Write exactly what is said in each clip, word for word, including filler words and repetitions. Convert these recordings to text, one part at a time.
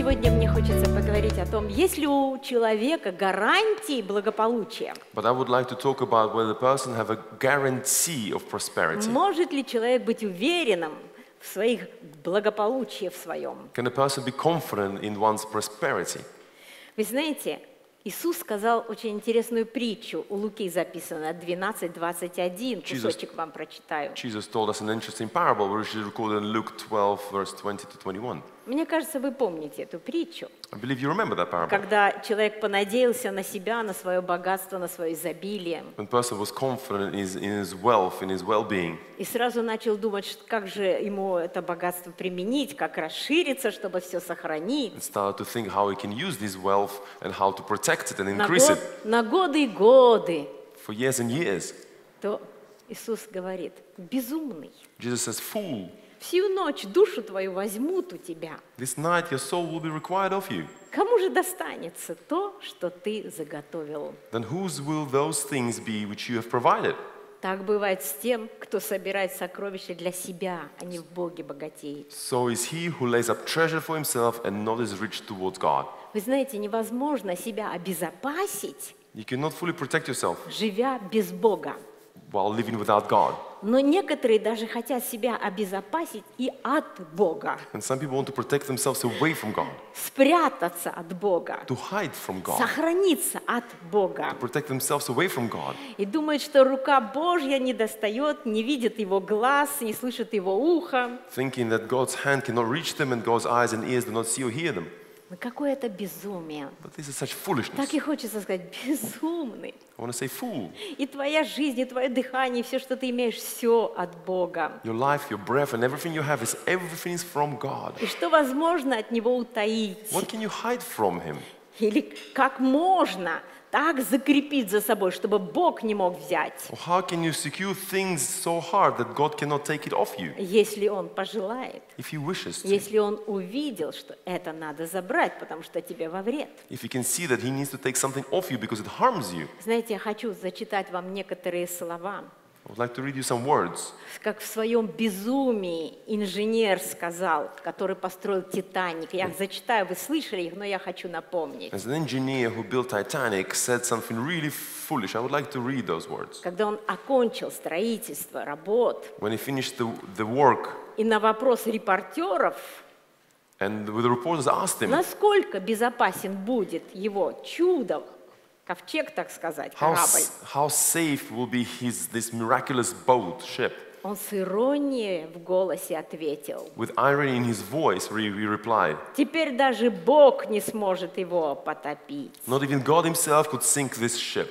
сегодня мне хочется поговорить о том, есть ли у человека гарантии благополучия. But I would like to talk about whether the person have a guarantee of prosperity. Может ли человек быть уверенным в своих благополучии в своем? Can a person be confident in one's prosperity? Вы знаете, Иисус сказал очень интересную притчу, у Луки записано двенадцать двадцать один, кусочек вам прочитаю. Jesus told us an interesting parable, which is recorded in Luke twelve, verse twenty to twenty-one. Мне кажется, вы помните эту притчу. I believe you remember that parable. Когда человек понадеялся на себя, на свое богатство, на свое изобилие. When a person was confident in his, in his wealth, in his well-being, И сразу начал думать, как же ему это богатство применить, как расшириться, чтобы все сохранить. and started to think how he can use this wealth and how to protect it and На, increase год- it на годы и годы. for years and years. То Иисус говорит, безумный, Jesus says, "Fool, всю ночь душу твою возьмут у тебя. this night your soul will be required of you. Кому же достанется то, что ты заготовил? Then whose will those things be which you have provided?" Так бывает с тем, кто собирает сокровища для себя, а не в Боге богатеет. So is he who lays up treasure for himself and not is rich towards God. Вы знаете, невозможно себя обезопасить, You cannot fully protect yourself живя без Бога. while living without God. Но некоторые даже хотят себя обезопасить и от Бога, And some people want to protect themselves away from God, спрятаться от Бога, to hide from God, сохраниться от Бога. protect themselves away from God. И думают, что рука Божья не достает, не видит его глаз, не слышит его ухо. Thinking that God's hand cannot reach them and God's eyes and ears do not see or hear them. Ну какое это безумие. But this is such foolishness. Так и хочется сказать, безумный. I want to say, fool. И твоя жизнь, и твое дыхание, и все, что ты имеешь, все от Бога. Your life, your breath, and everything you have is everything is from God. И что возможно от Него утаить? What can you hide from Him? Или как можно так закрепить за собой, чтобы Бог не мог взять, Or how can you secure things so hard that God cannot take it off you если Он пожелает, if He wishes to? если Он увидел, что это надо забрать, потому что тебе во вред. If He can see that He needs to take something off you because it harms you? Знаете, я хочу зачитать вам некоторые слова. I would like to read you some words. Как в своем безумии инженер сказал, который построил Титаник. Я их зачитаю, вы слышали их, но я хочу напомнить. As an engineer who built Titanic said something really foolish, I would like to read those words. Когда он окончил строительство, работ, When he finished the, the work, и на вопрос репортеров, and the reporters asked him, насколько безопасен будет его чудо, ковчег, так сказать, how, корабль, s- how safe will be his, this miraculous boat, ship? он с иронией в голосе ответил, With irony in his voice, he he replied, теперь даже Бог не сможет его потопить. not even God himself could sink this ship.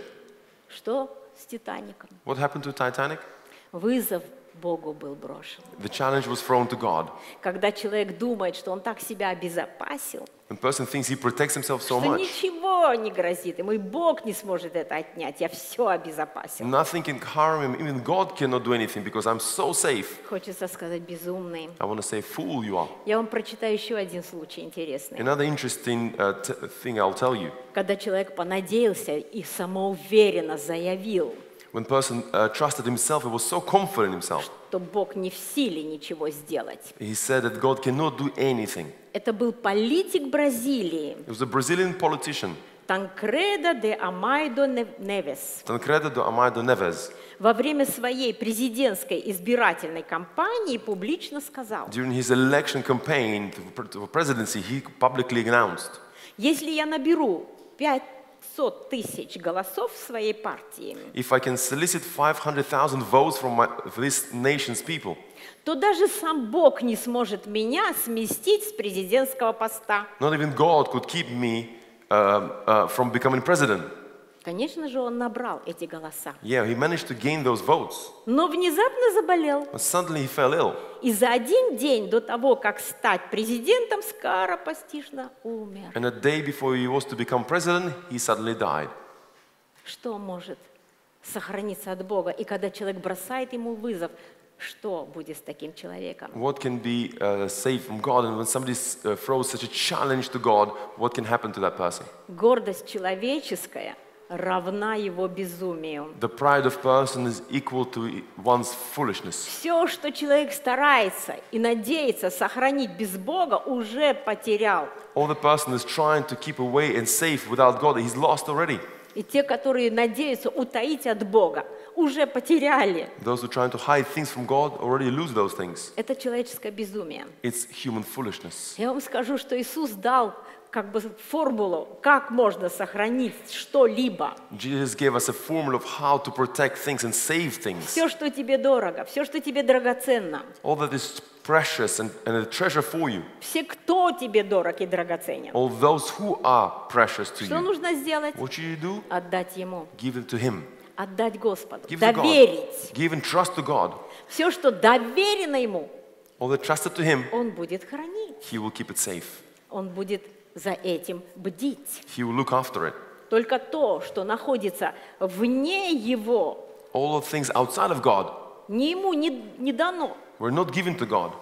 Что с Титаником? What happened to Titanic? Вызов Богу был брошен. The challenge was thrown to God. Когда человек думает, что он так себя обезопасил, When a person thinks he protects himself so что much, ничего не грозит ему, и Бог не сможет это отнять, я все обезопасил. nothing can harm him, even God cannot do anything because I'm so safe. Хочется сказать безумный. I want to say, fool you are. Я вам прочитаю еще один случай интересный. Another interesting uh, t- thing I'll tell you. Когда человек понадеялся и самоуверенно заявил, When a person uh, trusted himself, he was so confident in himself. что Бог не в силе ничего сделать. He said that God cannot do anything. Это был политик Бразилии, He was a Brazilian politician, Танкредо де Амайдо Невес. Tancredo do Amado Neves. Во время своей президентской избирательной кампании публично сказал, During his election campaign to presidency, he publicly announced, если я наберу пятьсот тысяч голосов в своей партии, if I can solicit five hundred thousand votes from my, this nation's people, то даже сам Бог не сможет меня сместить с президентского поста. not even God could keep me uh, uh, from becoming president. Конечно же, он набрал эти голоса. Yeah, he managed to gain those votes, Но внезапно заболел. but suddenly he fell ill. И за один день до того, как стать президентом, скоропостижно умер. And a day before he was to become president, he suddenly died. Что может сохраниться от Бога? И когда человек бросает ему вызов, что будет с таким человеком? What can be uh, saved from God? And when somebody uh, throws such a challenge to God, what can happen to that person? Гордость человеческая равна его безумию. The pride of person is equal to one's foolishness. Все, что человек старается и надеется сохранить без Бога, уже потерял. All the person is trying to keep away and safe without God, he's lost already. И те, которые надеются утаить от Бога, уже потеряли. Those who are trying to hide things from God already lose those things. Это человеческое безумие. It's human foolishness. Я вам скажу, что Иисус дал как бы формулу, как можно сохранить что-либо. Jesus gave us a formula of how to protect things and save things. Все, что тебе дорого, все, что тебе драгоценно. All that is precious and, and a treasure for you. Все, кто тебе дорог и драгоценен. All those who are precious to Что you. нужно сделать? What should you do? Отдать Ему. Give them to Him. Отдать Господу. Give to God. Доверить. Give and trust to God. Все, что доверено Ему, All that trusted to Him, Он будет хранить. He will keep it safe. Он будет за этим бдить. He will look after it. Только то, что находится вне Его, All the things outside of God не Ему не, не дано. were not given to God.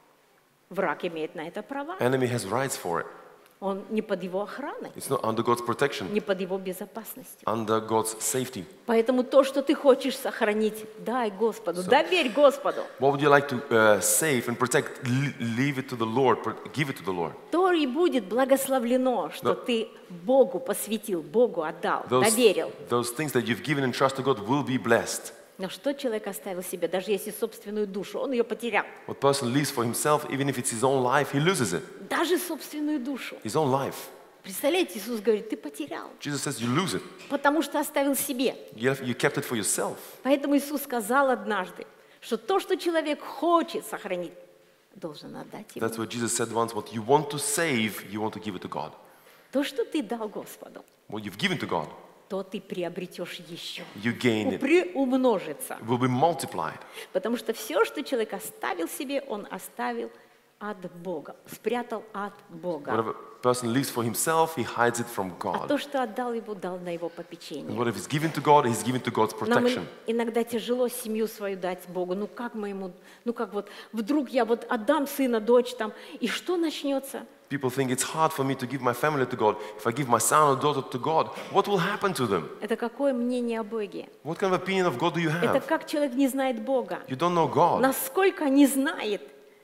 Враг имеет на это права. Enemy has rights for it. Он не под Его охраной, It's not under God's protection, не под Его безопасностью. under God's safety. Поэтому то, что ты хочешь сохранить, дай Господу, доверь Господу. What would you like to uh, save and protect? L- leave it to the Lord. Pr- give it to the Lord. То и будет благословлено, что Да. ты Богу посвятил, Богу отдал, Those, доверил. those things that you've given and trust to God will be blessed. Но что человек оставил себе, даже если собственную душу, он ее потерял. What person lives for himself, even if it's his own life, he loses it. Даже собственную душу. His own life. Представляете, Иисус говорит, ты потерял, Jesus says you lose it. потому что оставил себе. You, have, you kept it for yourself. Поэтому Иисус сказал однажды, что то, что человек хочет сохранить, должен отдать ему. That's what Jesus said once. What you want to save, you want to give it to God. То, что ты дал Господу, What you've given to God, то ты приобретешь еще. you gain it. Приумножится. It will be multiplied. Потому что все, что человек оставил себе, он оставил от Бога, спрятал от Бога. Whatever person lives for himself, he hides it from А God. то, что отдал ему, дал на его And попечение. what if it's given to God, he's given to God's Нам protection. иногда тяжело семью свою дать Богу. Ну как мы ему, ну как вот, вдруг я вот отдам сына, дочь там, и что начнется? People think it's hard for me to give my family to God. If I give my son or daughter to God, what will happen to them? Это какое мнение о Боге? What kind of opinion of God do you Это have? как человек не знает Бога. You don't know God. Насколько не знает,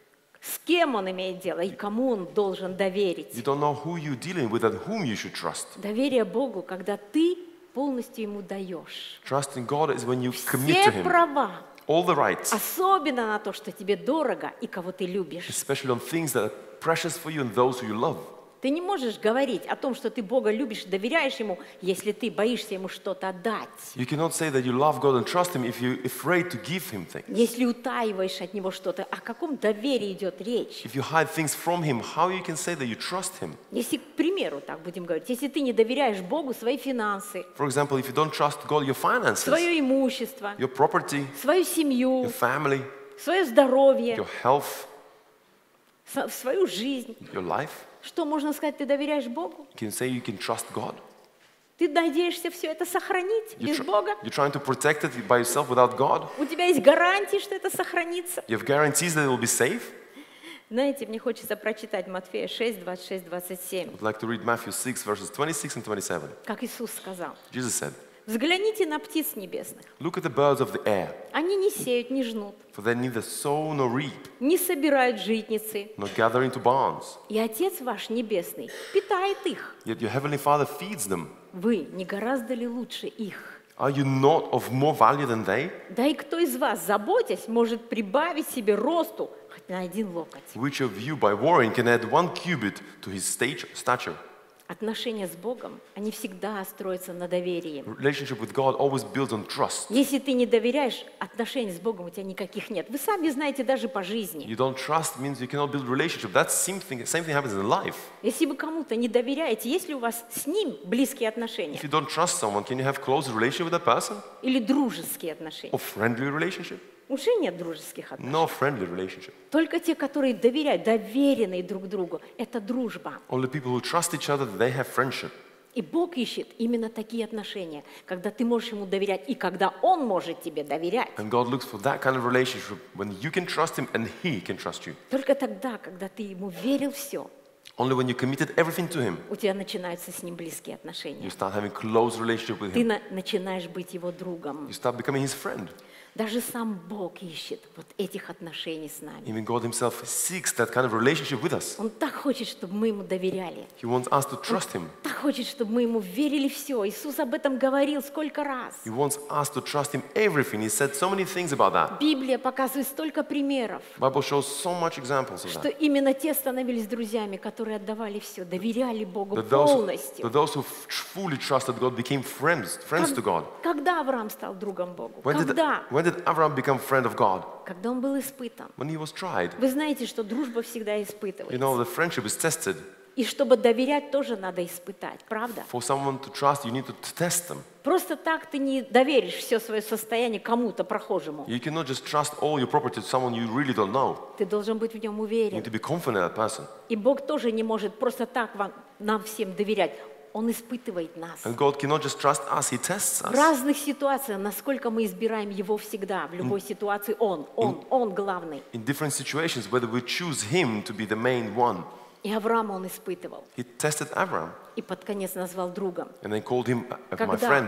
с кем он имеет дело и кому он должен доверить. You don't know who you're dealing with and whom you should trust. Доверие Богу, когда ты полностью ему даешь. Trusting God is when you commit to Все Him. права, All the rights, особенно на то, что тебе дорого и кого ты любишь. especially on things that are precious for you and those who you love. Ты не можешь говорить о том, что ты Бога любишь, доверяешь Ему, если ты боишься Ему что-то отдать. You cannot say that you love God and trust Him if you're afraid to give Him things. Если утаиваешь от Него что-то, о каком доверии идет речь? If you hide things from Him, how you can say that you trust Him? Если, к примеру, так будем говорить, если ты не доверяешь Богу свои финансы, For example, if you don't trust God, your finances, свое имущество, your property, свою семью, your family, свое здоровье, your health, со- свою жизнь, your life, что можно сказать, ты доверяешь Богу? you can say you can trust God. Ты надеешься все это сохранить You без tr- Бога? you're trying to protect it by yourself without God. У тебя есть гарантии, что это сохранится? You have guarantees that it will be safe. Знаете, мне хочется прочитать Матфея шесть, двадцать шесть, двадцать семь. I'd like to read Matthew six, verses twenty-six and twenty-seven. Как Иисус сказал, Jesus said, взгляните на птиц небесных. "Look at the birds of the air, Они не сеют, не жнут, for they neither sow nor reap, не собирают житницы. nor gather into barns. И Отец ваш Небесный питает их. Yet your heavenly Father feeds them. Вы не гораздо ли лучше их? Are you not of more value than they? Да и кто из вас, заботясь, может прибавить себе росту хоть на один локоть? Which of you, by worrying, can add one cubit to his stat- stature?" Отношения с Богом, они всегда строятся на доверии. Relationship with God always builds on trust. Если ты не доверяешь, отношений с Богом у тебя никаких нет. Вы сами знаете даже по жизни. You don't trust means you cannot build relationship. That same thing, same thing happens in life. Если вы кому-то не доверяете, есть ли у вас с ним близкие отношения If you don't trust someone, can you have close relationship with that person? или дружеские отношения? Or friendly relationship? Уже нет дружеских отношений. No friendly relationship. Только те, которые доверяют, доверенные друг другу, это дружба. Only people who trust each other, they have friendship. И Бог ищет именно такие отношения, когда ты можешь Ему доверять, и когда Он может тебе доверять. And God looks for that kind of relationship when you can trust Him and He can trust you. Только тогда, когда ты Ему верил все, Only when you committed everything to Him, у тебя начинаются с Ним близкие you отношения. start having close relationship with Ты Him. на- начинаешь быть Его другом. You start becoming His friend. Даже сам Бог ищет вот этих отношений с нами. Even God Himself seeks that kind of relationship with us. Он так хочет, чтобы мы Ему доверяли. He wants us to trust Him. Так хочет, чтобы мы Ему верили все. Иисус об этом говорил сколько раз. He wants us to trust Him everything. He said so many things about that. Библия показывает столько примеров, The Bible shows so much examples of что that. именно те становились друзьями, которые отдавали все, доверяли Богу That those, полностью. that those who f- fully trusted God became friends, friends to God. Когда Авраам стал другом Богу? When did, Когда? when did Abraham become friend of God? Когда он был испытан. When he was tried. Вы знаете, что дружба всегда You испытывается. know, the friendship is tested. И чтобы доверять, тоже надо испытать, правда? For someone to trust, you need to test them. Просто так ты не доверишь все свое состояние кому-то прохожему. You cannot just trust all your property to someone you really don't know. Ты должен быть в нем You need уверен. to be confident in that person. И Бог тоже не может просто так вам, нам всем доверять. Он испытывает нас. And God cannot just trust us, He tests В us. разных ситуациях, насколько мы избираем Его всегда, в любой ситуации Он, Он, Он главный. In different situations, whether we choose Him to be the main one. И Авраама Он испытывал. He tested Abraham И под конец назвал другом. and then called him uh, my Когда? friend.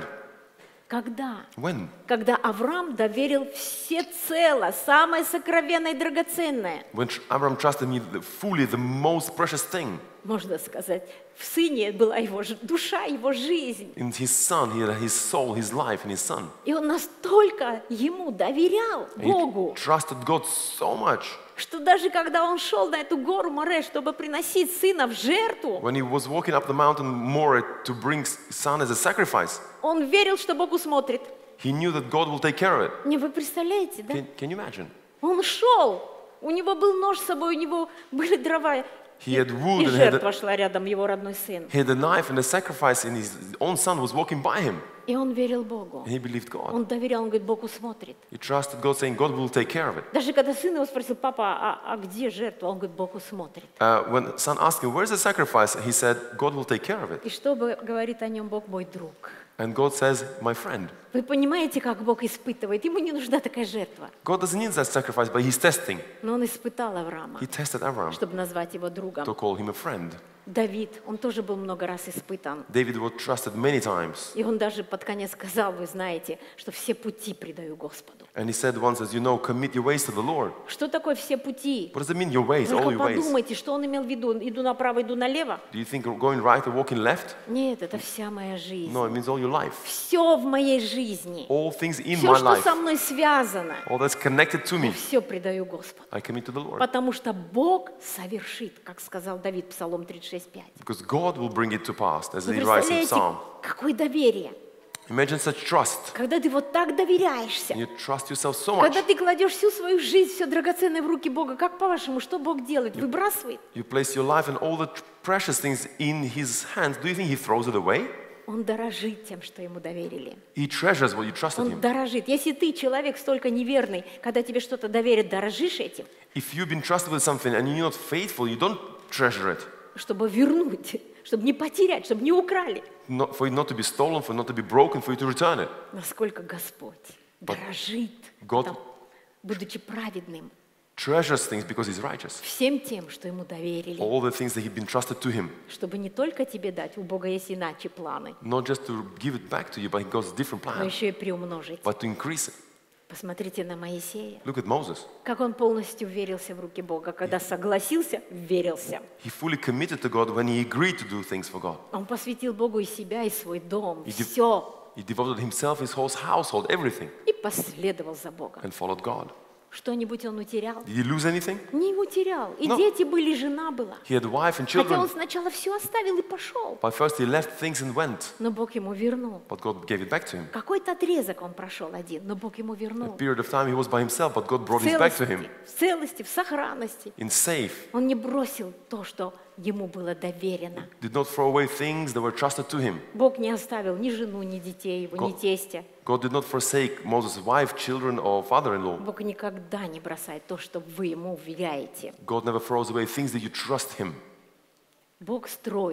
Когда? When? Когда Авраам доверил всецело, самое сокровенное и драгоценное, When tr- Abraham trusted me the- fully, the most precious thing. можно сказать, в сыне была его ж- душа, его жизнь. In his son, he had his soul, his life in his son. И он настолько ему доверял, And he Богу, trusted God so much. что даже когда он шел на эту гору Море, чтобы приносить сына в жертву, When he was walking up the mountain Moreh to bring his son as a sacrifice, он верил, что Бог усмотрит. he knew that God will take care of it. Не, вы представляете, да? Can, can you imagine? Он шел, у него был нож с собой, у него были дрова. He had wood И and had жертва a, шла рядом, его родной сын. he had a knife and a sacrifice, and his own son was walking by him. И он верил Богу. And he believed God. Он доверял, он говорит, Бог усмотрит. He trusted God, saying, God will take care of it. Даже когда сын его спросил, папа, а, а где жертва? Он говорит, Бог усмотрит. Uh, when son asked him, where's the sacrifice? He said, God will take care of it. И что бы говорит о нем Бог, мой друг? And God says, my friend. Вы понимаете, как Бог испытывает? Ему не нужна такая жертва. God doesn't need that sacrifice, but he's testing. Но он испытал Авраама, He tested Abraham чтобы назвать его другом. to call him a friend. Давид, он тоже был много раз испытан. David was trusted many times. И он даже под конец сказал, вы знаете, что все пути предаю Господу. And he said once, as you know, commit your ways to the Lord. Что такое все пути? What does it mean, your ways, all Только your ways? подумайте, что он имел в виду. Иду направо, иду налево? Do you think going right or walking left? Нет, это вся моя жизнь. No, it means all your life. Все в моей жизни. All things in Все, my что life, со мной связано, all that's connected to me, все предаю Господу. I commit to the Lord. Потому что Бог совершит, как сказал Давид, Псалом тридцать шесть пять. Because God will bring it to pass, as Вы he writes in представляете, Psalm. какое доверие? Imagine such trust. Когда ты вот так доверяешься, And you trust yourself so much. когда ты кладешь всю свою жизнь, все драгоценное в руки Бога, как по-вашему, что Бог делает? Выбрасывает? You place your life and all the tr- precious things in his hands. Do you think he throws it away? Он дорожит тем, что ему доверили. He treasures what you trusted Он him. дорожит. Если ты человек столько неверный, когда тебе что-то доверят, дорожишь этим, If you've been trusted with something and you're not faithful, you don't treasure it. чтобы вернуть, чтобы не потерять, чтобы не украли. Not, for it not to be stolen, for it not to be broken, for you to return it. Насколько Господь дорожит, God- там, будучи праведным, Treasures things because he's righteous. всем тем, что ему доверили. All the things that have been trusted to him. Чтобы не только тебе дать, у Бога есть иначе планы, Not just to give it back to you, but he God's different но plan, еще и приумножить. but to increase it. Посмотрите на Моисея, Look at Moses. как он полностью верился в руки Бога. Когда согласился, верился. He fully committed to God when he agreed to do things for God. Он посвятил Богу и себя, и свой дом, И дев- все, He devoted himself, his whole household, everything, и последовал за Богом. and followed God. Что-нибудь он утерял? Did he lose anything? Не утерял. И No. дети были, и жена была. He had a wife and Хотя он children, сначала все оставил и пошел. but first he left things and went, Но Бог ему вернул. but God gave it back to him. Какой-то отрезок он прошел один, но Бог ему A вернул. period of time he was by himself, but God В brought it back to him целости, в целости, в сохранности. in safe. Он не бросил то, что ему было доверено. Did not throw away things that were trusted to him. Бог не оставил ни жену, ни детей его, ни Го- тестя. God did not forsake Moses' wife, children, or father-in-law. Бог никогда не бросает то, что вы ему уверяете. God never throws away things that you trust him. Бог строит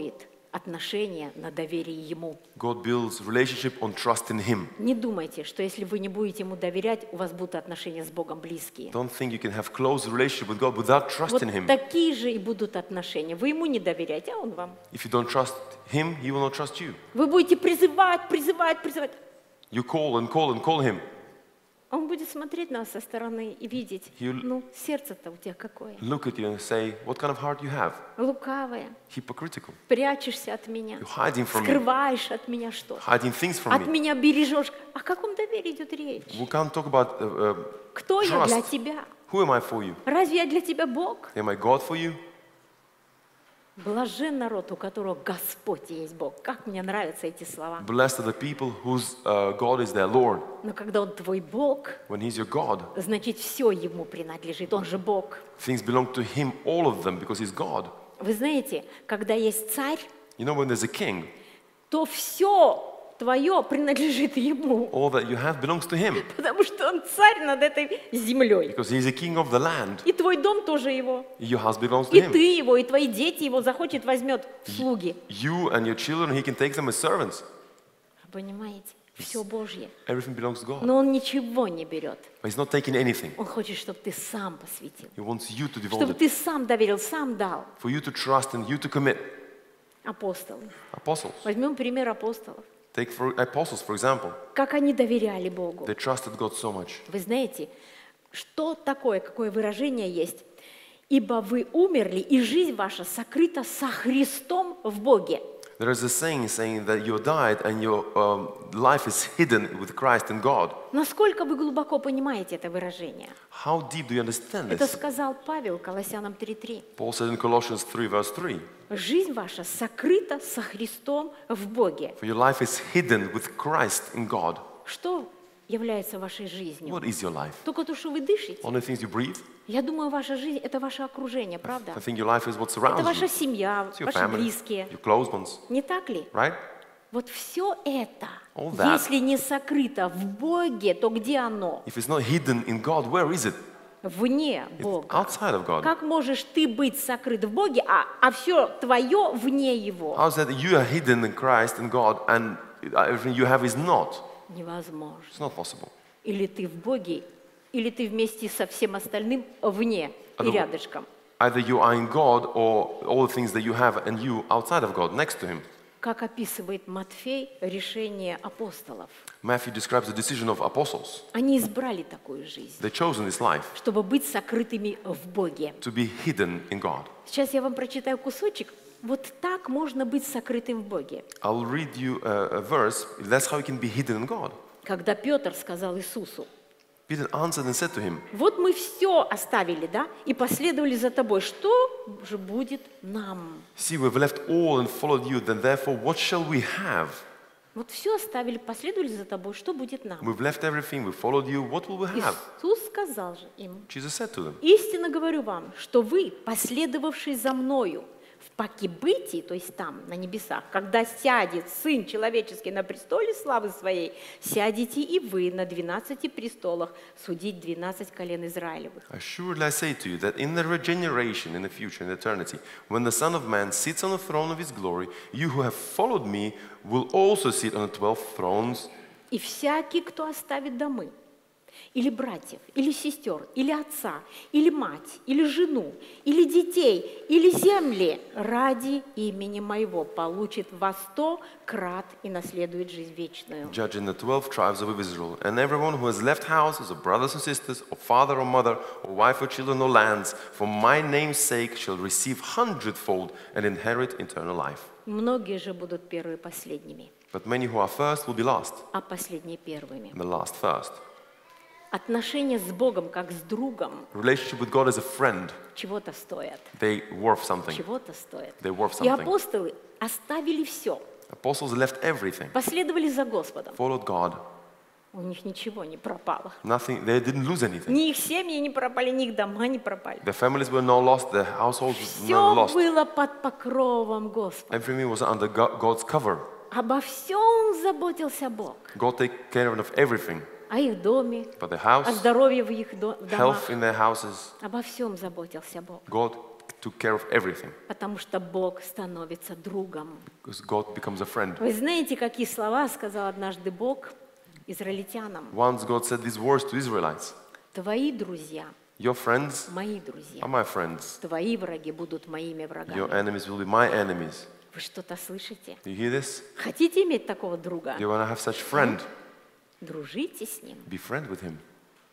отношения на доверии Ему. God builds relationship on trust in Him. Не думайте, что если вы не будете Ему доверять, у вас будут отношения с Богом близкие. Don't think you can have close relationship with God without trust Вот in Him. такие же и будут отношения. Вы Ему не доверяете, а Он вам. If you don't trust Him, He will not trust you. Вы будете призывать, призывать, призывать. You call and call and call Him. Он будет смотреть на вас со стороны и видеть, He'll- ну, сердце-то у тебя какое. Look at you and say, what kind of heart you have? Лукавое. Hypocritical. Прячешься от меня. You're hiding from me. Скрываешь от меня что-то. Hiding things from От me. меня бережешь. О каком доверии идет речь? We can't talk about uh, uh, Кто я для trust. тебя? Who am I for you? Разве я для тебя Бог? Am I God for you? Блажен народ, у которого Господь есть Бог. Как мне нравятся эти слова. Blessed are the people whose uh, God is their Lord. Но когда Он твой Бог, When He's your God, значит, все Ему принадлежит. Он же Бог. things belong to Him, all of them, because He's God. Вы знаете, когда есть царь, You know, when there's a king, то все твое принадлежит Ему. all that you have belongs to Him, Потому что Он царь над этой землей. because He's a king of the land. И твой дом тоже Его. Your house belongs to И Him. ты Его, и твои дети Его захочет, возьмет в слуги. You and your children, He can take them as servants. Понимаете? Все Божье. Everything belongs to God. Но Он ничего не берет. But He's not taking anything. Он хочет, чтобы ты сам посвятил. He wants you to devote Чтобы it, ты сам доверил, сам дал. for you to trust and you to commit. Апостолы. Apostles. Возьмем пример апостолов. Take for apostles, for example. Как они доверяли Богу. They trusted God so much. Вы знаете, что такое, какое выражение есть? «Ибо вы умерли, и жизнь ваша сокрыта со Христом в Боге». There is a saying saying that you died and your um, life is hidden with Christ in God. Насколько вы глубоко понимаете это выражение? How deep do you understand Это this? сказал Павел Колоссянам три три. Paul said in Colossians three, verse three, Жизнь ваша сокрыта со Христом в Боге. for your life is hidden with Christ in God. Что является вашей жизнью? What is your life? Только то, что вы дышите. Only things you breathe? Я думаю, ваша жизнь – это ваше окружение, правда? I think your life is what Это surrounds ваша you. семья, It's your ваши family, близкие. your close ones, Не так ли? right? Вот все это, All that. если не сокрыто в Боге, то где оно? If it's not hidden in God, where is it? Вне It's Бога. outside of God. Как можешь ты быть сокрыт в Боге, а, а все твое вне Его? How is that you are hidden in Christ and God and everything you have is not? Невозможно. It's not possible. Или ты в Боге, или ты вместе со всем остальным вне и Other- рядышком. Either you are in God or all the things that you have and you outside of God, next to Him. Как описывает Матфей решение апостолов. Matthew describes the decision of apostles. Они избрали такую жизнь, They chosen this life чтобы быть сокрытыми в Боге. to be hidden in God. Сейчас я вам прочитаю кусочек. Вот так можно быть сокрытым в Боге. I'll read you a, a verse. That's how you can be hidden in God. Когда Петр сказал Иисусу: Peter answered and said to him, вот мы все оставили, да, и последовали за тобой. Что же будет нам? see, we've left all and followed you, then therefore what shall we have? Вот все оставили, последовали за тобой. Что будет нам? We've left everything, we followed you, what will we have? Иисус сказал же им: Jesus said to them, истинно говорю вам, что вы, последовавшие за мною, в покибытии, то есть там, на небесах, когда сядет Сын Человеческий на престоле славы Своей, сядете и вы на двенадцати престолах судить двенадцать колен Израилевых. assuredly I say to you that in the regeneration, in the future, in eternity, when the Son of Man sits on the throne of His glory, you who have followed me will also sit on the twelve thrones. И всякий, кто оставит домы, или братьев, или сестер, или отца, или мать, или жену, или детей, или земли ради имени Моего, получит во сто крат и наследует жизнь вечную. Judging the twelve tribes of Israel, and everyone who has left houses, or brothers and sisters, or father or mother, or wife or children or lands, for my name's sake shall receive hundredfold and inherit eternal life. Многие же будут первые последними, But many who are first will be last, а последние первыми. and the last first. Отношения с Богом, как с другом, Relationship with God as a friend, чего-то стоят. they worth something. Чего-то стоят. They worth И something. апостолы оставили все, Apostles left everything, последовали за Господом. followed God. У них ничего не пропало. Nothing, they didn't lose anything. Ни их семьи не пропали, ни их дома не пропали. Their families were not lost, their households were Все not lost. было под покровом Господа. Everything was under Go- God's cover. Обо всем заботился Бог. God take care of everything. О их доме, But their о house, здоровье в их до- домах. health in their houses, Обо всем заботился Бог. God took care of everything. Потому что Бог становится другом. Because God becomes a friend. Вы знаете, какие слова сказал однажды Бог израильтянам? Once God said these words to Israelites. Твои друзья, Your friends мои друзья. are my friends. Твои враги будут моими Your врагами. enemies will be my enemies. Вы что-то слышите? Do you hear this? Хотите иметь такого друга? You want to have such a friend? Дружите с ним. Be friend with him.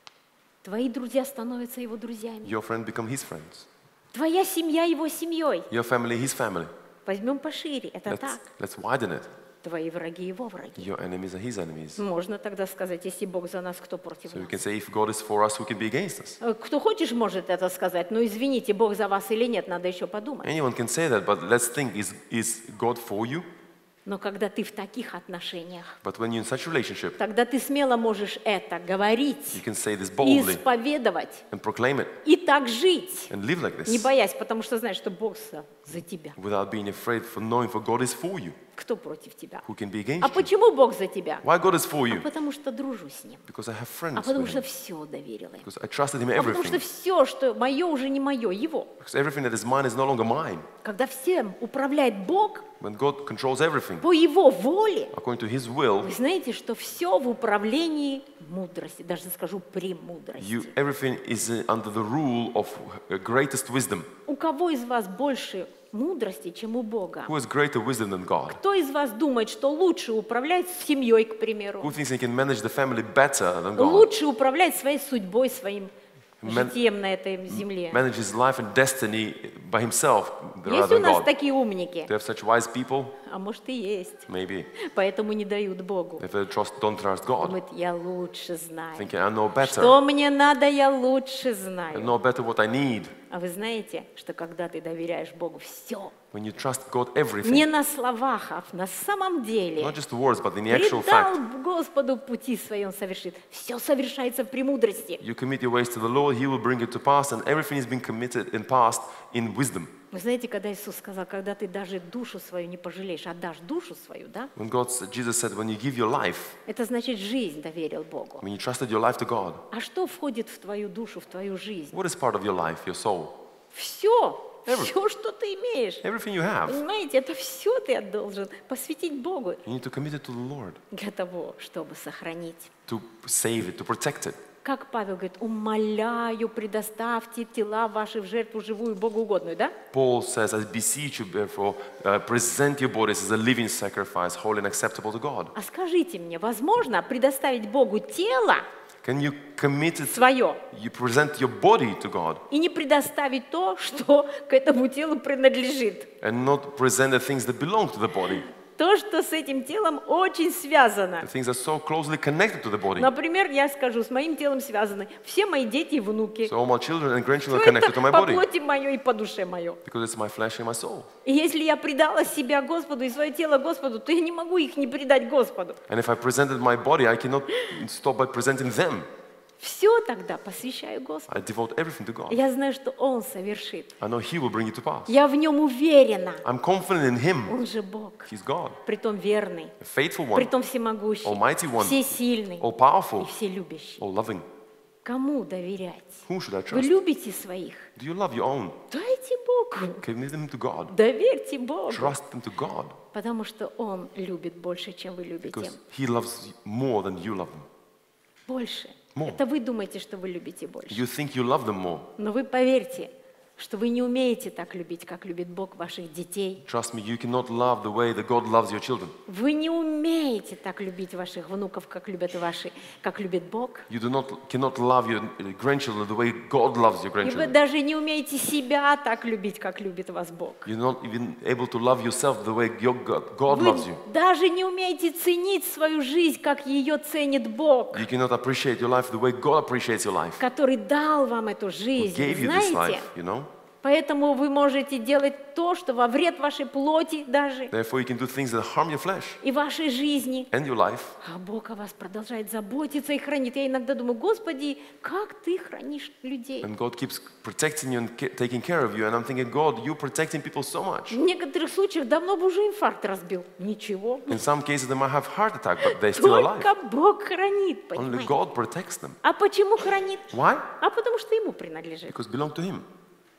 Твои друзья становятся его друзьями. Your friend become his friends. Твоя семья его семьей. Your family his family. Возьмем пошире. Это Let's, так. let's widen it. Твои враги его враги. Your enemies are his enemies. Можно тогда сказать, если Бог за нас, кто против So we нас? can say, if God is for us, who can be against us? Э, Кто хочешь, может это сказать, но извините, Бог за вас или нет, надо еще подумать. Anyone can say that, but let's think, is, is God for you? Но когда ты в таких отношениях, But when you're in such a relationship, тогда ты смело можешь это you говорить, can say this и boldly исповедовать, and proclaim it и так жить, and live like не this боясь, потому что знаешь, что Бог за, за тебя. without being afraid, for knowing for God is for you. Кто против тебя? Who can be А against you? почему Бог за тебя? Why God is for А you? потому что дружу с Ним. Because I have А friends потому with что him. все доверил им. Because I trusted him А потому что everything. все, что мое, уже не мое, его. Because everything that is mine is no longer mine. Когда всем управляет Бог When God controls everything по Его воле, according to his will, вы знаете, что все в управлении мудрости, даже скажу премудрости. you, everything is uh, under the rule of uh, greatest wisdom. У кого из вас больше мудрости, чем у Бога? Who has greater wisdom than God? Кто из вас думает, что лучше управлять семьей, к Who примеру? thinks he can manage the family better than God? Лучше управлять своей судьбой, своим Man- житием на этой земле? Manage his life and destiny by himself rather Есть у than нас God. такие умники? Do you have such wise people? А может и есть. Maybe. Поэтому не дают Богу. If they trust, don't trust God, Думают, я лучше знаю. thinking I know better. Что мне надо, я лучше I знаю. know better what I need. А вы знаете, что когда ты доверяешь Богу все, When you trust God не everything, на словах, а на самом деле, not just words, but in the actual предал fact, Господу пути свои, Он совершит. Все совершается в премудрости. you commit your ways to the Lord, He will bring it to pass, and everything has been committed in past in wisdom. Вы знаете, когда Иисус сказал, когда ты даже душу свою не пожалеешь, отдашь душу свою, да? When God, said- Jesus said, when you give your life, Это значит, жизнь доверил Богу. when you trusted your life to God, А что входит в твою душу, в твою жизнь? what is part of your life, your soul? Все, Everything. все, что ты имеешь. Everything you have. Понимаете, это все ты должен посвятить Богу You need to commit it to the Lord, для того, чтобы сохранить. to save it, to protect it. Как Павел говорит, умоляю, предоставьте тела ваши в жертву живую, богоугодную, да? Paul says, I beseech you, therefore, uh, present your bodies as a living sacrifice, holy and acceptable to God. А скажите мне, возможно предоставить Богу тело Can you commit it, свое you present your body to God и не предоставить то, что к этому телу принадлежит? and not present the things that belong to the body, То, что с этим телом очень связано. the things that are so closely connected to the body? Например, я скажу, с моим телом связаны все мои дети и внуки. So all my children and grandchildren are Всё connected это to my по body плоти моей и по душе моей. because it's my flesh and my soul. И если я предала себя Господу и свое тело Господу, то я не могу их не предать Господу. And if I presented my body, I cannot stop by presenting them. Все тогда посвящаю Господу. I devote everything to God. Я знаю, что Он совершит. I know He will bring it to pass. Я в Нем уверена. I'm confident in Him. Он же Бог. He's God, Притом верный, a faithful one, притом всемогущий, Almighty one, всесильный all и powerful, вселюбящий. all loving. Кому доверять? Whom should I Вы trust? любите своих? Do you love your own? Дайте Богу. Commit them to God. Доверьте Богу. Trust them to God Потому что Он любит больше, чем вы любите. because He loves more than you love them. Больше. More. Это вы думаете, что вы любите больше. You think you love them more. Но вы поверьте, что вы не умеете так любить, как любит Бог ваших детей. Trust me, you cannot love the way that God loves your children. Вы не умеете так любить ваших внуков, как любят ваши, как любит Бог. You do not cannot love your grandchildren the way God loves your И вы grandchildren. даже не умеете себя так любить, как любит вас Бог. You're not even able to love yourself the way your God, God Вы loves you. даже не умеете ценить свою жизнь, как ее ценит Бог, You cannot appreciate your life the way God appreciates your life. который дал вам эту Who жизнь. gave you this Знаете? life, you know? Поэтому вы можете делать то, что во вред вашей плоти даже Therefore, you can do things that harm your flesh и вашей жизни. and your life. А Бог о вас продолжает заботиться и хранит. Я иногда думаю, Господи, как ты хранишь людей? And God keeps protecting you and ca- taking care of you. And I'm thinking, God, you're protecting people so much. В некоторых случаях давно бы уже инфаркт разбил. Ничего. In some cases, they might have heart attack, but they're still alive. Только Бог хранит, Only понимаете? God protects them. А почему хранит? Why? А потому что Ему принадлежит. Because it belongs to Him.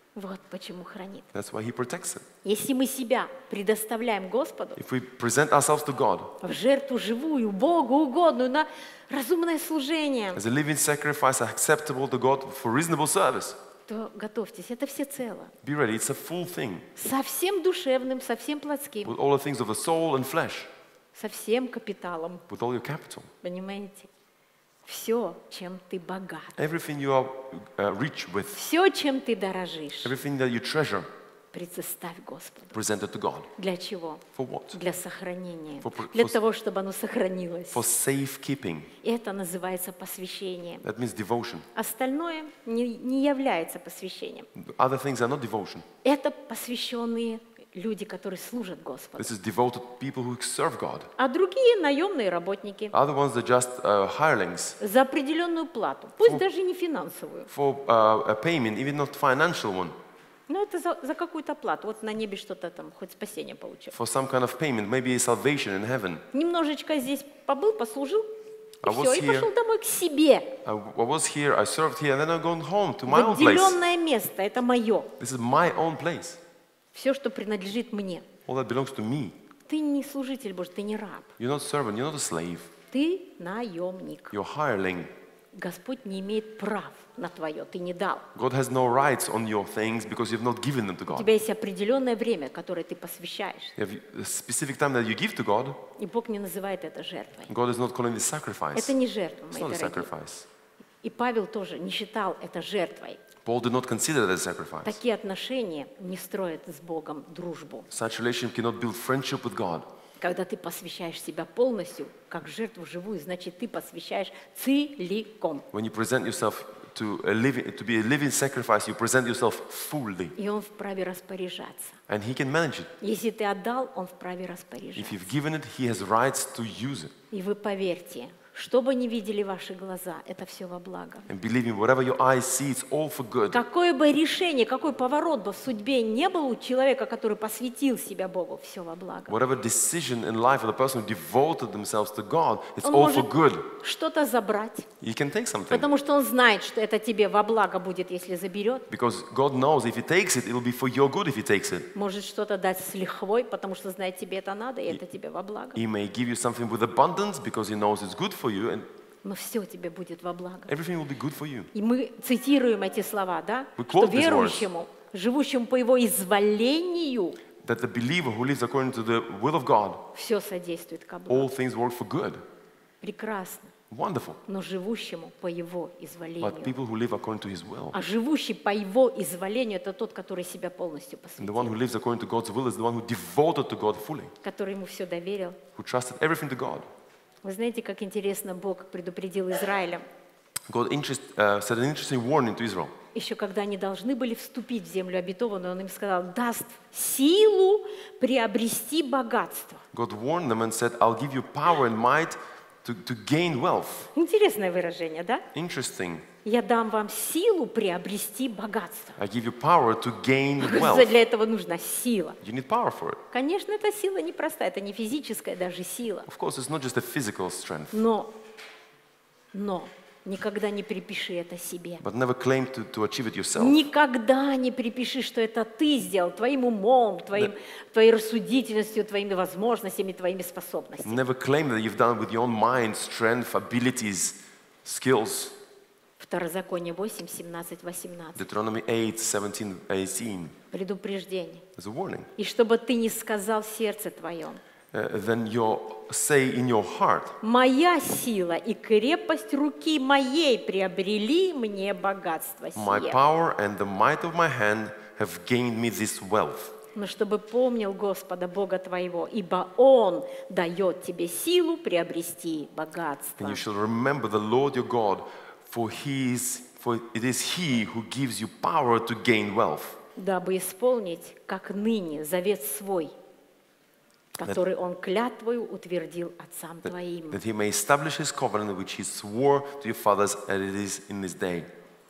Вот почему хранит. That's why He protects it. Если мы себя предоставляем Господу If we present ourselves to God в жертву живую, Богу угодную, на разумное служение, as a living sacrifice acceptable to God for reasonable service, то готовьтесь, это всецело. be ready. It's a full thing Со всем душевным, со всем плотским, with all the things of the soul and flesh, со всем капиталом. with all your capital. Понимаете? Все, чем ты богат. Everything you are uh, rich with, Все, чем ты дорожишь, everything that you treasure, предоставь Господу. present it to God. Для чего? For what? Для сохранения. For pr- Для for- того, чтобы оно сохранилось. For safekeeping. И это называется посвящение. That means devotion. Остальное не, не является посвящением. Other things are not devotion. Это посвященные люди, которые служат Господу. This is devoted people who serve God. А другие наемные работники Other ones are just uh, hirelings за определенную плату, пусть даже не финансовую, for uh, a payment, even not financial one, но это за, за какую-то плату. Вот на небе что-то там, хоть спасение получил. for some kind of payment, maybe salvation in heaven. Немножечко здесь побыл, послужил, и I все, was и here. пошел домой к себе. I, I was here, I served here, and then I'm going home to В my own place. отделенное место, это мое. This is my own place. Все, что принадлежит мне. All that belongs to me. Ты не служитель Божий, ты не раб. You're not servant, you're not a slave. Ты наемник. You're hireling. Господь не имеет прав на твое, ты не дал. God has no rights on your things because you've not given them to У God. тебя есть определенное время, которое ты посвящаешь. You have a specific time that you give to God. И Бог не называет это жертвой. God is not calling this sacrifice. Это не жертва, It's мои not a дорогие. sacrifice. И Павел тоже не считал это жертвой. Paul did not consider that a sacrifice. Такие отношения не строят с Богом дружбу. Such relationship cannot build friendship with God. Когда ты посвящаешь себя полностью, как жертву живую, значит, ты посвящаешь целиком. When you present yourself to a living, to be a living sacrifice, you present yourself fully, И Он вправе распоряжаться. and He can manage it. Если ты отдал, Он вправе If распоряжаться. you've given it, He has rights to use it. И вы поверьте, что бы ни видели ваши глаза, это все во благо. And believe me, whatever your eyes see, it's all for good. Какое бы решение, какой поворот бы в судьбе не был у человека, который посвятил себя Богу, все во благо. Whatever decision in life of the person who devoted themselves to God, it's Он all for может good. что-то забрать, You can take something потому что Он знает, что это тебе во благо будет, если заберет. because God knows if He takes it, it'll be for your good if He takes it. Может что-то дать с лихвой, потому что знает, тебе это надо, и это тебе во благо. He may give you something with abundance because He knows it's good for you, and Но все тебе будет во благо. everything will be good for you. И мы цитируем эти слова, да? We Что quote these верующему, живущему по Его изволению, That the believer who lives according to the will of God, все содействует ко благу. all things work for good. Прекрасно. Wonderful. Но живущему по Его But изволению. people who live according to His will, А живущий по Его изволению – это тот, который себя полностью and the one who посвятил, lives according to God's will is the one who devoted to God fully, который Ему все доверил. who trusted everything to God. Вы знаете, как интересно Бог предупредил Израиля, God interest, uh, said an interesting warning to Israel. еще когда они должны были вступить в землю обетованную, Он им сказал, даст силу приобрести богатство. God warned them and said, I'll give you power and might to, to gain wealth. Интересное выражение, да? Interesting. Я дам вам силу приобрести богатство. I give you power to gain Что wealth. для этого нужна сила? You need power for it. Конечно, эта сила непростая, это не физическая даже сила. Of course, it's not just a physical strength, Но, но никогда не припиши это себе. but never claim to, to achieve it yourself. Никогда не припиши, что это ты сделал твоим умом, твоим, твоей рассудительностью, твоими возможностями, твоими способностями. Never claim that you've done it with your own mind, strength, abilities, skills. Второзаконие восемь, семнадцать, восемнадцать. Deuteronomy eight, seventeen, eighteen. Предупреждение. There's a warning. И чтобы ты не сказал в сердце твоем, Uh, then you say in your heart, моя сила и крепость руки моей приобрели мне богатство my сие. power and the might of my hand have gained me this wealth. Но чтобы помнил Господа Бога твоего, ибо Он дает тебе силу приобрести богатство. And you shall remember the Lord your God, for he is, for it is He who gives you power to gain wealth, Дабы исполнить, как ныне, завет свой, который Он клятвою утвердил отцам твоим. that He may establish His covenant which He swore to your fathers, as it is in this day.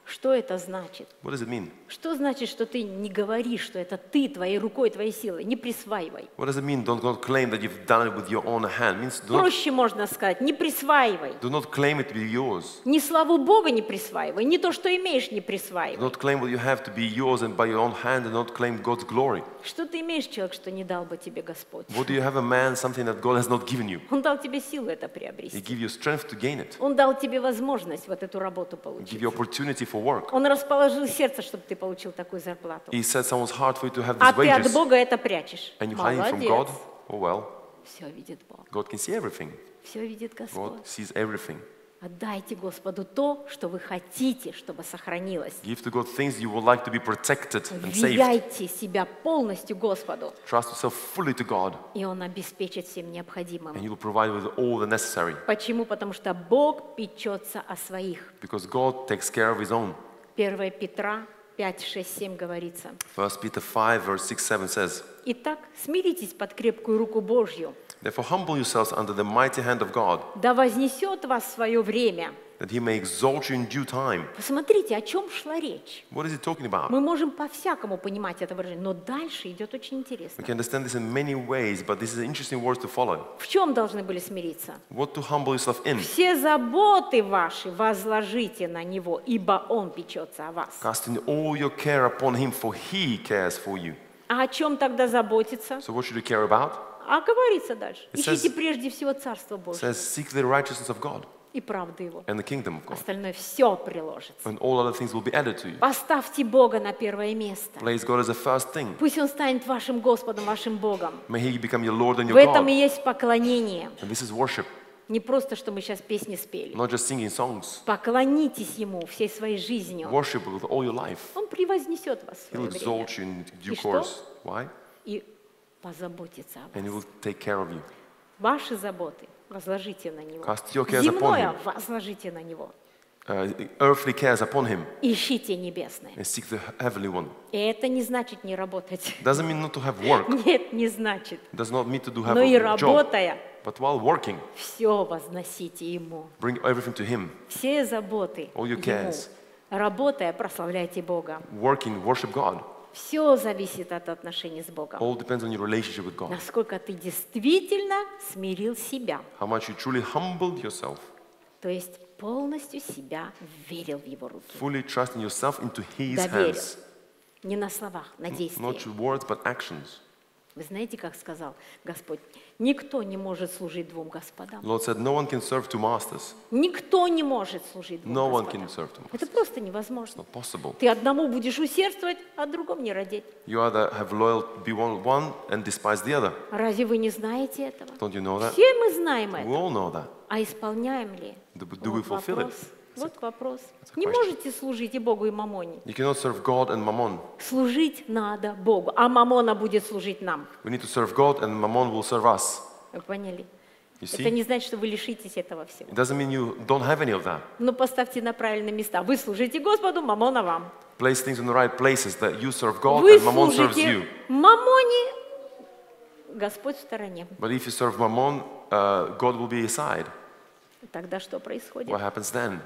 Что это значит? What does it mean? Что значит, что ты не говоришь, что это ты, твоей рукой, твоей силой? Не присваивай. What does it mean? Don't, don't claim that you've done it with your own hand. It means do not, Проще можно сказать, не присваивай. do not claim it to be yours. Ни славу Бога не присваивай, ни то, что имеешь, не Do присваивай. not claim what you have to be yours and by your own hand, and not claim God's glory. Что ты имеешь, человек, что не дал бы тебе Господь? What do you have a man, something that God has not given you? Он дал тебе силу это He приобрести. give you strength to gain it. Он дал тебе возможность вот эту работу He give получить. you opportunity for work. Он расположил сердце, чтобы ты получил такую зарплату. He set someone's heart for you to have А these ты от wages. Бога это прячешь. And you hide it from God? Молодец. Oh well, Все видит Бог. God can see everything. Все видит Господь. God sees everything. Отдайте Господу то, что вы хотите, чтобы сохранилось. Give to God things you would like to be protected and saved. Вверяйте себя полностью Господу, Trust yourself fully to God, и Он обеспечит всем and необходимым. He will provide with all the necessary. Почему? Потому что Бог печется о своих. Because God takes care of His own. первое Петра пять, шесть, семь говорится. First Peter five, verse six, seven says, Итак, смиритесь под крепкую руку Божью, Therefore humble yourselves under the mighty hand of God, да вознесет вас в свое время. that He may exalt you in due time. Посмотрите, о чем шла речь. What is He talking about? Мы можем по-всякому понимать это выражение, но дальше идет очень We интересно. can understand this in many ways, but this is an interesting words to follow. В чем должны были смириться? What to humble yourself in? Все заботы ваши возложите на Него, ибо Он печется о вас. Casting all your care upon Him, for He cares for you. А о чем тогда заботиться? So what should you care about? А говорится дальше. It Ищите says- прежде всего Царство It Божие says, seek the righteousness of God и правду Его. and the kingdom of God, Остальное все приложится. and all other things will be added to you. Поставьте Бога на первое место. Place God as the first thing. Пусть Он станет вашим Господом, вашим Богом. May He become your Lord and В your этом и God. есть поклонение. And this is worship, Не просто, что мы сейчас песни спели. not just singing songs. Поклонитесь Ему всей своей жизнью. Worship with all your life. Он превознесет вас в He'll свое время exalt you in due И что? course. Why? и позаботится о And He вас. will take care of you. Ваши заботы возложите на Него. Cast your cares upon Земное Him. возложите на Него. Uh, earthly cares upon Him, Ищите небесное. and seek the heavenly one. И это не значит не работать. Doesn't mean not to have work. Нет, не значит. Does not mean to do have Но и a job. работая, But while working, все возносите Ему. bring everything to Him. Все заботы All your Ему. cares. Работая, прославляйте Бога. Working, worship God. Все зависит от отношений с Богом. All depends on your relationship with God. Насколько ты действительно смирил себя. How much you truly humbled yourself, То есть полностью себя вверил в Его руки. fully trusting yourself into His Доверил. hands. Не на словах, на Not действиях. through words, but actions. Вы знаете, как сказал Господь? Никто не может служить двум господам. Lord said, no one can serve two masters. Никто не может служить двум No one can господам. serve two Это masters. просто невозможно. Not possible. Ты одному будешь усердствовать, а другому не родить. You either have loyal, be one, one and despise the other. Разве вы не знаете этого? Don't you know that? Все мы знаем We это. all know that. А исполняем ли? Do, do we Вот fulfill it? вопрос. Вот вопрос. a Не question. можете служить и Богу, и Мамоне. You cannot serve God and Mammon. Служить надо Богу, а Мамона будет служить нам. We need to serve God and Mammon will serve us. Вы поняли? You Это see? не значит, что вы лишитесь этого всего. It doesn't mean you don't have any of that. Но поставьте на правильные места. Вы служите Господу, Мамона вам. Place things in the right places, that you serve God Вы and Mammon serves служите you. Мамоне, Господь в стороне. But if you serve Mammon, uh, God will be aside. Тогда что происходит? What happens then?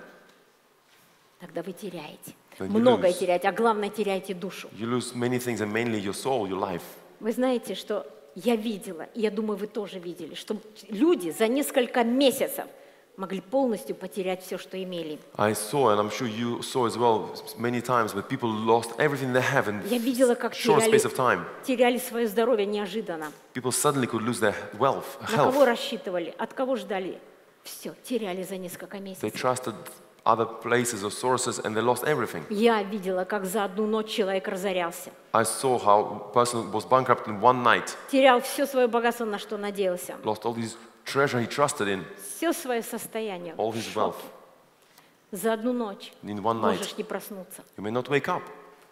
Тогда вы теряете. Then you Многое lose. теряете, а главное теряете душу. You lose many things, and mainly your soul, your life. Вы знаете, что я видела, и я думаю, вы тоже видели, что люди за несколько месяцев могли полностью потерять все, что имели. I saw, and I'm sure you saw as well many times, but people lost everything they have in Я видела, как short теряли, space of time. теряли свое здоровье неожиданно. People suddenly could lose their wealth, На кого health. рассчитывали, от кого ждали. Все, теряли за несколько They месяцев. trusted other places or sources, and they lost everything. Я видела, как за одну ночь человек разорялся. I saw how a person was bankrupt in one night, Терял все свое богатство, на что надеялся. lost all this treasure he trusted in, Все свое состояние. all в his шоке. wealth. За одну ночь In one night, можешь не проснуться. you may not wake up.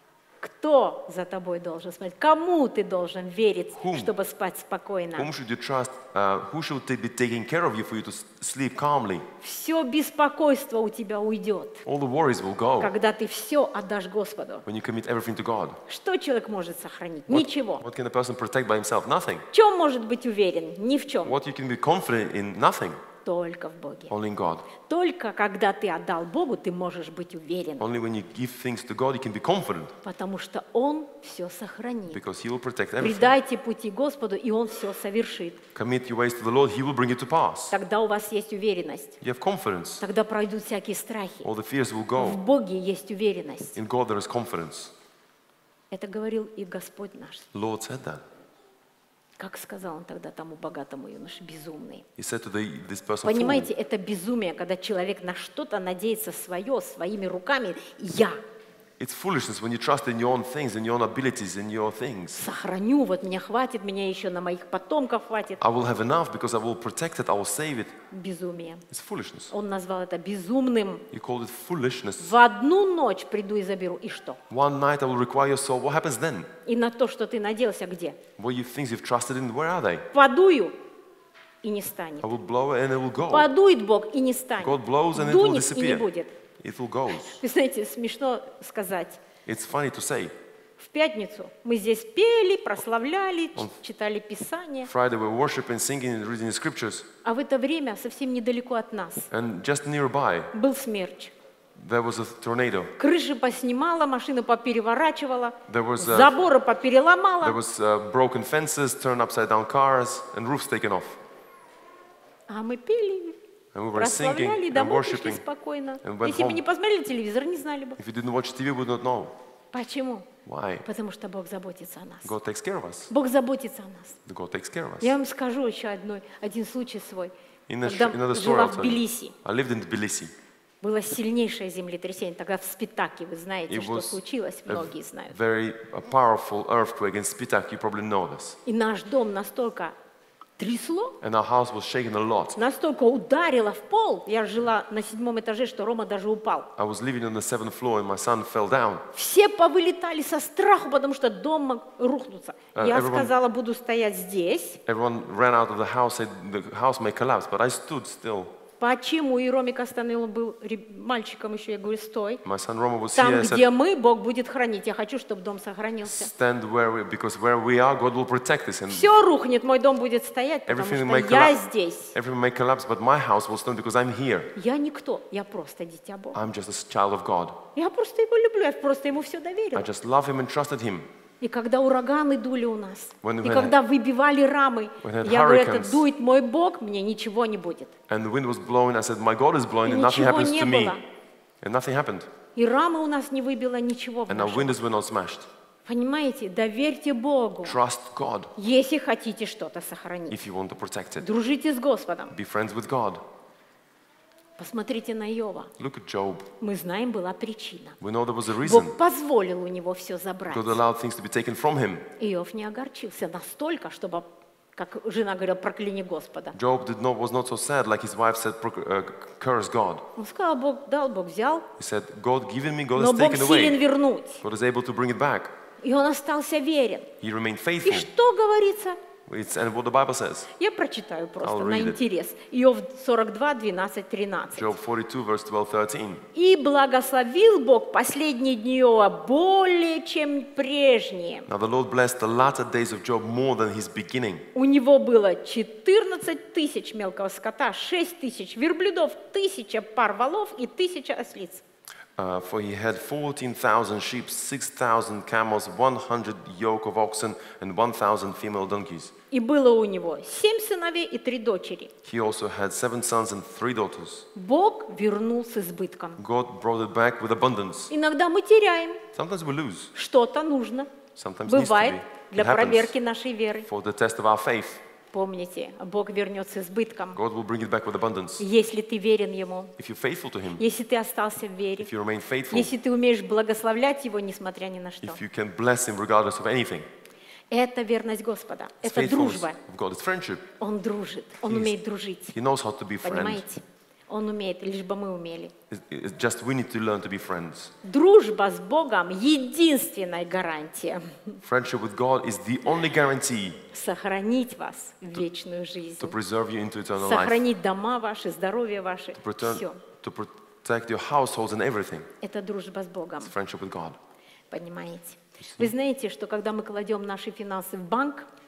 Кто за тобой должен смотреть? Кому ты должен верить, Whom? чтобы спать спокойно? Whom should you trust? Uh, who should be taking care of you for you to s- sleep calmly? Все беспокойство у тебя уйдет, All the worries will go когда ты все отдашь Господу. when you commit everything to God. Что человек может сохранить? What, Ничего. what can a person protect by himself? Nothing. В чем может быть уверен? Ни в чем. What you can be confident in? Nothing. только в Боге. Only in God. Только когда ты отдал Богу, ты можешь быть уверен, Only when you give things to God, you can be confident потому что Он все сохранит. because He will protect everything. Предайте пути Господу, и Он все совершит. Commit your ways to the Lord, He will bring it to pass. Тогда у вас есть уверенность. You have confidence. Тогда пройдут всякие страхи. All the fears will В go. Боге есть уверенность. In God there is confidence. Это говорил и Господь наш. The Lord said that. Как сказал Он тогда тому богатому юноше, безумный. He said to the, this person, Понимаете, fool, это безумие, когда человек на что-то надеется свое, своими руками. Я it's foolishness when you trust in your own things, in your own abilities, in your things. сохраню, вот меня хватит, меня еще на моих потомков хватит. I will have enough because I will protect it, I will save it. Безумие. It's foolishness. Он назвал это безумным. You called it foolishness. В одну ночь приду и заберу. И что? One night I will require your soul. What happens then? И на то, что ты надеялся, где? What you things you've trusted in, where are they? Подую, и не станет. I will blow it and it will go. Подует Бог, и не станет. God blows and it will Дунет, и не disappear. будет. It will go. Вы знаете, смешно сказать. It's funny to say. В пятницу мы здесь пели, прославляли, ч- читали Писание, Friday we're worshiping, singing and reading the scriptures. а в это время совсем недалеко от нас And just nearby был смерч. there was a tornado. Крыши поснимала, машины попереворачивала, There was uh, заборы there попереломала, was uh, broken fences, turned upside down cars, and roofs taken off. а мы пели, And we were прославляли, singing and домой пришли worshiping. спокойно. and went Если бы home. не посмотрели телевизор, не знали бы. If you didn't watch T V, you would not know. Почему? Why? Потому что Бог заботится о нас. God takes care of us. Бог заботится о нас. God takes care of us. Я вам скажу еще одной, один случай свой. In a Когда sh- another story жила I'll в tell you. Тбилиси, I lived in Tbilisi. было сильнейшее землетрясение. Тогда в Спитаке, вы знаете, It что was случилось, a многие знают. very a powerful earthquake in Spitak. You probably know this. И наш дом настолько трясло, And our house was shaken a lot. настолько ударило в пол. Я жила на седьмом этаже, что Рома даже упал. I was living on the seventh floor and my son fell down. Все повылетали со страху, потому что дом мог рухнуться. Uh, Я everyone- сказала, буду стоять здесь. Everyone ran out of the house, said the house may collapse, but I stood still. Почему? И Ромик Останыло был реб- мальчиком еще. Я говорю, стой. My son Roma was Там, here. I где said, мы, Бог будет хранить. Я хочу, чтобы дом сохранился. stand where we, because where we are, God will protect us. And Все рухнет, мой дом будет стоять, потому everything что may я collapse. здесь. Everything may collapse, but my house will stand because I'm here. Я никто, я просто дитя Бога. I'm just a child of God. Я просто его люблю, я просто ему все I доверила. just love Him and trusted Him. И когда ураганы дули у нас, When- и when- когда выбивали рамы, when had я говорю, это hurricanes. дует мой Бог, мне ничего не будет. And the wind was blowing. I said, my God is blowing, И and nothing ничего happens не to me. было. And nothing happened. И рамы у нас не выбило ничего. в And our нашем. windows were not smashed. Понимаете, доверьте Богу, Trust God если хотите что-то сохранить. if you want to protect it. Дружите с Господом. Be friends with God. Посмотрите на Иова. Look at Job. Мы знаем, была причина. We know there was a reason. Бог позволил у него все забрать. God allowed things to be taken from him. Иов не огорчился настолько, чтобы, как жена говорила, прокляни Господа. Job did not, was not so sad like his wife said, "Proc- uh, curse God. Он сказал, Бог дал, Бог взял, He said, God given me, God но has Бог taken силен away. вернуть. God is able to bring it back. И он остался верен. He remained И faithful. что говорится? It's, and what the Bible says. Я прочитаю просто I'll на read it. интерес. Иов сорок два, двенадцать, тринадцать. Job forty-two, verse twelve, thirteen. «И благословил Бог последние дни Иова более, чем прежние. Now the Lord blessed the latter days of Job more than his beginning. У него было четырнадцать тысяч мелкого скота, шесть тысяч верблюдов, тысяча пар волов и тысяча ослиц». Uh, for he had fourteen thousand sheep, six thousand camels, one hundred yoke of oxen, and one thousand female donkeys. И было у него семь сыновей и три дочери. He also had seven sons and three daughters. Бог вернул с избытком. God brought it back with abundance. Иногда мы теряем, Sometimes we lose. что-то нужно. Sometimes it needs to Бывает be. для It happens проверки нашей веры. for the test of our faith. Помните, Бог вернет с избытком, God will bring it back with abundance. если ты верен Ему, If you're faithful to Him, если ты остался в вере, if you remain faithful, если ты умеешь благословлять Его, несмотря ни на что. if you can bless Him regardless of anything. Это верность Господа, It's это faithfulness дружба. of God. It's friendship. Он дружит, Он He's- умеет дружить. He knows how to be friend. Понимаете? Он умеет, лишь бы мы умели. It's, it's just we need to learn to be friends. Дружба с Богом – единственная гарантия Friendship with God is the only guarantee сохранить вас в вечную жизнь, to preserve you into eternal life, сохранить дома ваши, здоровье ваше, to, return, все. to protect your households and everything. Это дружба с Богом, It's friendship with God. понимаете? Вы знаете, что когда мы кладем наши финансы в банк,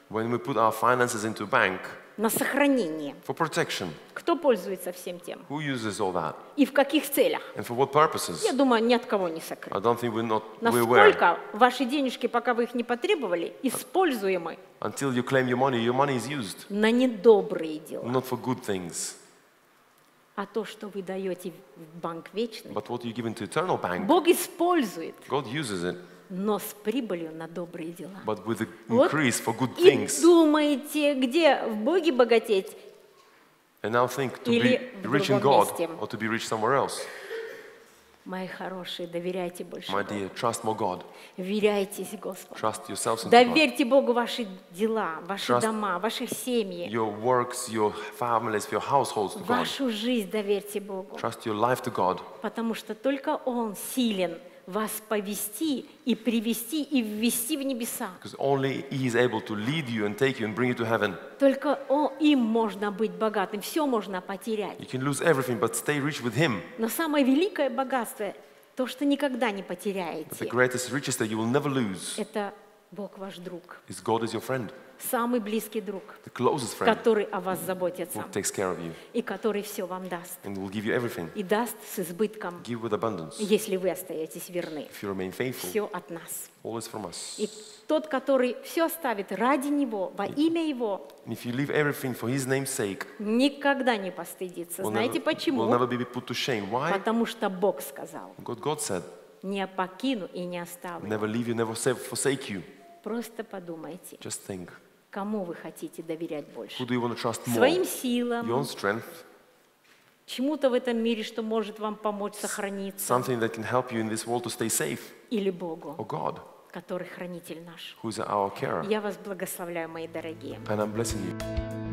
When we put our finances into a bank на сохранение. for protection, Кто пользуется всем тем? who uses all that? И в каких целях? And for what purposes? Я думаю, ни от кого не I сокрыто. don't think we're not we're aware. Насколько ваши денежки, пока вы их не потребовали, используемы Until you claim your money, your money is used, на недобрые дела. not for good things. А то, что вы даете в банк вечный, But what you give into eternal bank, Бог использует, God uses it, но с прибылью на добрые дела. but with the Вот. increase for good И things. думаете, где в Боге богатеть? And now think to Или be в rich in другом God месте. or to be rich somewhere else. Мои хорошие, доверяйте больше My Богу. dear, trust more God. Веряйтесь Господу. Trust yourselves in God. Доверьте Богу ваши дела, ваши Trust дома, ваши семьи. Your works, your families, your households to God. Вашу жизнь доверьте Богу. Trust your life to God. Потому что только Он силен вас повести и привести и ввести в небеса. Because only He is able to lead you and take you and bring you to heaven. Только о- им можно быть богатым, все можно потерять. You can lose everything, but stay rich with Him. Но самое великое богатство, то, что никогда не But the потеряете, greatest riches that you will never lose это Бог ваш друг, is God is your friend, самый близкий друг, the closest friend который о вас заботится who takes care of you и который все вам даст. and will give you everything. И даст с избытком, Give with abundance. если вы остаетесь верны. If you remain faithful, Все от нас. all is from us. И тот, который все оставит ради Него, во имя Его, And if you leave everything for His name's sake, никогда не постыдится. will Знаете never, will почему? never be put to shame. Why? Потому что Бог сказал, God, God said, не покину и не оставлю. never leave you, never sa- forsake you. Просто подумайте, Just think, кому вы хотите доверять who больше? do you want to trust more? Своим Your own силам, strength, чему-то в этом мире, что может вам помочь сохраниться, something that can help you in this world to stay safe, или Богу, or God, который хранитель наш. who is our carer. Я вас благословляю, мои дорогие. And I'm blessing you.